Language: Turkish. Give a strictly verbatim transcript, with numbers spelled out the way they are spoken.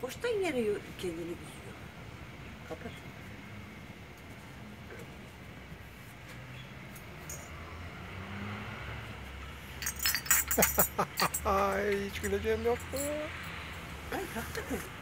Boştan yere kendini üzüyor. Kapat. Ay hiç güleceğim yoktu. Ay kalktı mı?